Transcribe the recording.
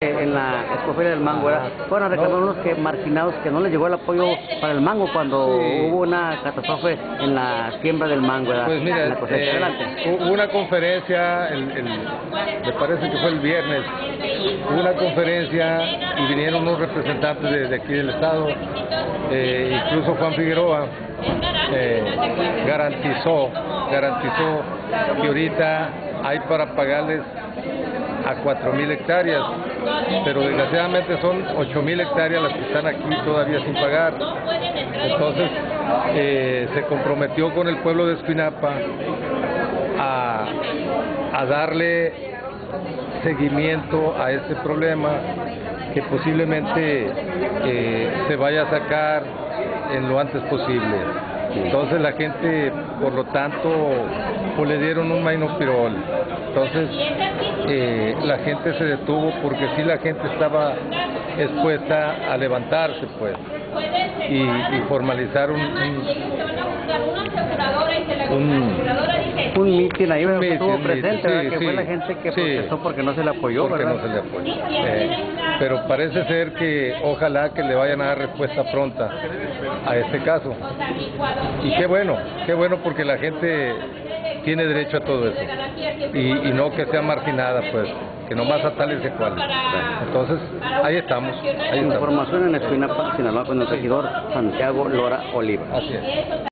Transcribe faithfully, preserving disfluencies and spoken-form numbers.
En la Expoferia del Mango, ¿verdad? Fueron a reclamar unos que, marginados que no les llegó el apoyo para el mango cuando Sí. hubo una catástrofe en la siembra del mango, ¿verdad? Pues mira, En la cosecha. eh, Adelante. hubo una conferencia, el, el- me parece que fue el viernes, hubo una conferencia y vinieron unos representantes de, de aquí del estado, eh, incluso Juan Figueroa eh, garantizó, garantizó que ahorita hay para pagarles a cuatro mil hectáreas, pero desgraciadamente son ocho mil hectáreas las que están aquí todavía sin pagar. Entonces eh, se comprometió con el pueblo de Escuinapa a, a darle seguimiento a este problema que posiblemente eh, se vaya a sacar en lo antes posible. Entonces la gente, por lo tanto, pues le dieron un mainopirol. Entonces eh, la gente se detuvo porque sí, la gente estaba expuesta a levantarse, pues, y, y formalizar un, un, un Un mitin ahí, ¿verdad? Un Que estuvo mitin, presente, mitin, ¿verdad? sí, Que sí, fue la gente que sí. protestó porque no se le apoyó, porque ¿verdad? no se le apoyó. Eh, pero parece ser que ojalá que le vayan a dar respuesta pronta a este caso. Y qué bueno, qué bueno, porque la gente tiene derecho a todo eso. Y, y no que sea marginada, pues, que nomás a tales de cuales. Entonces, ahí estamos, ahí estamos. Información en Escuinapa, Sinaloa, con el regidor Santiago Lora Oliva. Así es.